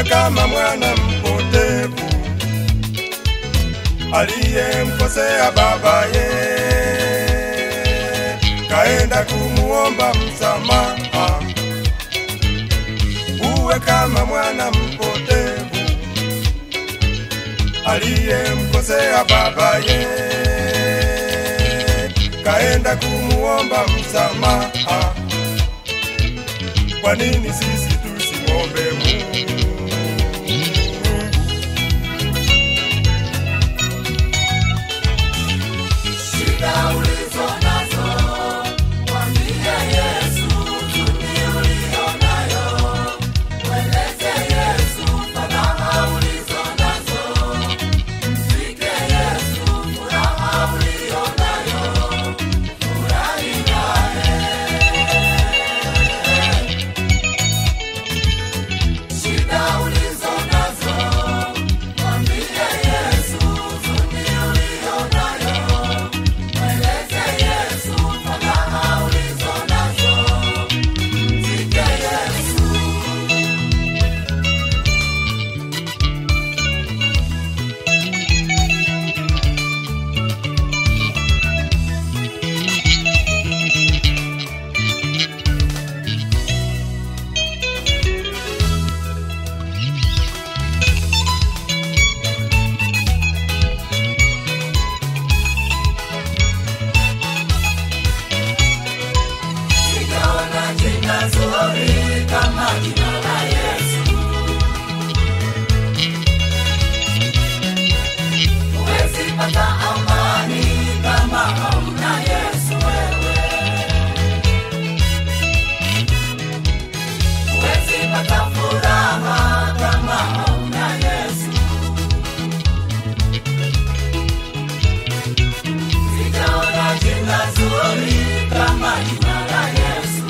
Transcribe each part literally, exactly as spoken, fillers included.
kama mwana mpotevu aliyemkosea babaye, kaenda kumuomba msamaha. Uwe kama mwana mpotevu aliyemkosea babaye, kaenda kumuomba msamaha. Kwa nini sisi tusimwombe Mungu? Shida ulizo nazo mwambie Yesu, tuni ulionayo mweleze Yesu. Fadhaa ulizo nazo msike Yesu, furaha ulionayo furahi naye. Shida ulizo nazo mwambie Yesu, tuni ulionayo mweleze Yesu. Fadhaa ulizo nazo msike Yesu. Sijaona jina zuri kama jina la Yesu. Huwezi pata amani kama hauna Yesu wewe. Huwezi pata furaha kama hauna Yesu. Sijaona jina zuri kama jina la Yesu.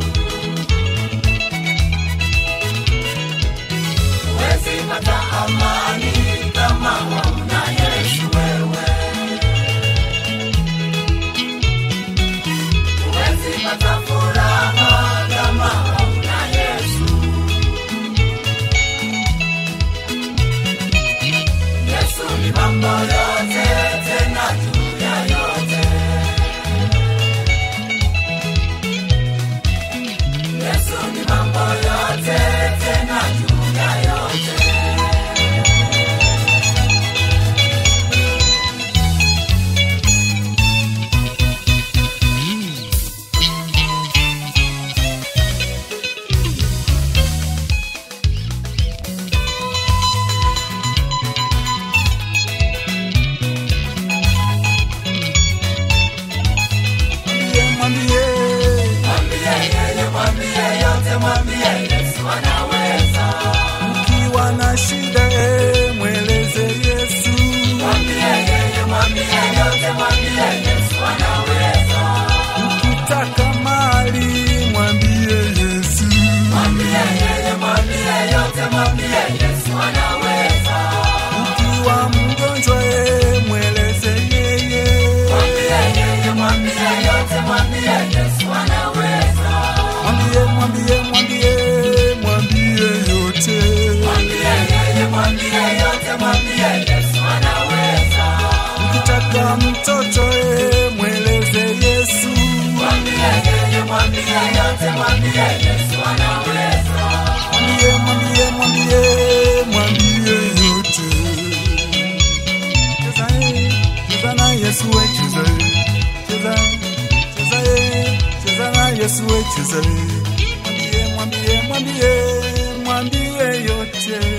Huwezi pata amani kama hauna Yesu wewe. Huwezi pata furaha kama hauna Yesu. Yesu ni mambo yote, tena juu ya yote. Yesu ni mambo yote, tena juu ya yote. Mwambie, Mwambie yeye, mwambie yote, mwambie Yesu anaweza. ukiwa na shida eh, mweleze Yesu. Mwambie yeye, mwambie yote, mwambie Yesu anaweza. Ukitaka mali mwambie Yesu. Mwambie yeye, mwambie yote, mwambie Yesu anaweza. Ukiwa mgonjwa eh, mweleze yeye. Mwambie yeye, mwambie yote, mwambie Yesu anaweza. Mwambie, mwambie, mwambie, mwambie yote. Mwambie yeye, mwambie yote, mwambie Yesu anaweza. Ukitaka mtoto eh, mweleze Yesu. Mwambie yeye, mwambie yote, mwambie Yesu anaweza. Mwambie, mwambie, mwambie, mwambie yote. Cheza eh, cheza na Yesu we cheza eh. Cheza, cheza eh, cheza na Yesu we cheza eh. Mwambie, mwambie, mwambie, mwambie yote.